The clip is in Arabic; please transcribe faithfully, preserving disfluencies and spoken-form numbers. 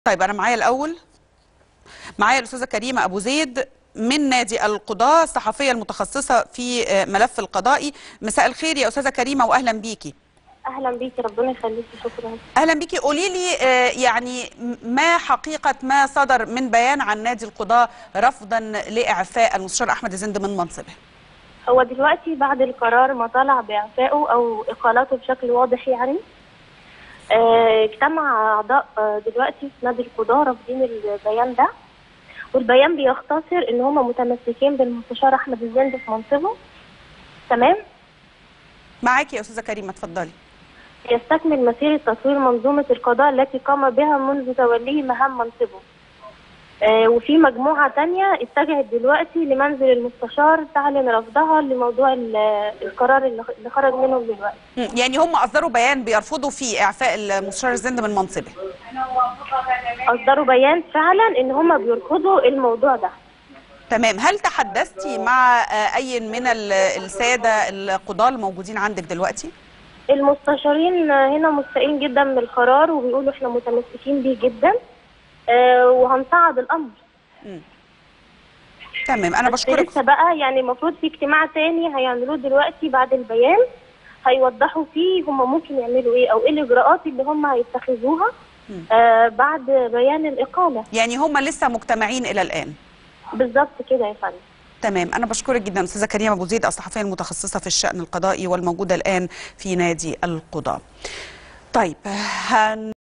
طيب أنا معايا الأول معايا الأستاذة كريمة أبو زيد من نادي القضاة، الصحفية المتخصصة في ملف القضائي. مساء الخير يا أستاذة كريمة وأهلا بيكي. اهلا بيكي، ربنا يخليكي. شكرا. اهلا بيكي. قولي لي يعني ما حقيقة ما صدر من بيان عن نادي القضاة رفضا لاعفاء المستشار احمد الزند من منصبه؟ هو دلوقتي بعد القرار ما طلع باعفائه او اقالته بشكل واضح، يعني اه اجتمع اعضاء اه دلوقتي في نادي القضاة رافضين البيان ده، والبيان بيختصر ان هم متمسكين بالمستشار احمد الزند في منصبه. تمام، معاكي يا استاذة كريمة، اتفضلي. يستكمل مسيرة تطوير منظومة القضاء التي قام بها منذ توليه مهام منصبه. آه وفي مجموعة تانية اتجهت دلوقتي لمنزل المستشار تعلن رفضها لموضوع القرار اللي خرج منهم دلوقتي. يعني هم أصدروا بيان بيرفضوا فيه إعفاء المستشار الزند من منصبه؟ أصدروا بيان فعلا إن هم بيرفضوا الموضوع ده. تمام. هل تحدثتي مع أي من السادة القضاة الموجودين عندك دلوقتي؟ المستشارين هنا مستائين جدا من القرار وبيقولوا احنا متمسكين بيه جدا آه وهنصعد الامر. مم. تمام، انا بشكرك. لسه بقى يعني المفروض في اجتماع تاني هيعملوه دلوقتي بعد البيان، هيوضحوا فيه هم ممكن يعملوا ايه او ايه الاجراءات اللي هم هيتخذوها آه بعد بيان الاقاله. يعني هم لسه مجتمعين الى الان؟ بالظبط كده يا فندم. تمام، أنا بشكرك جدا أستاذة كريمة أبو زيد، الصحفية المتخصصة في الشأن القضائي والموجودة الآن في نادي القضاة. طيب هن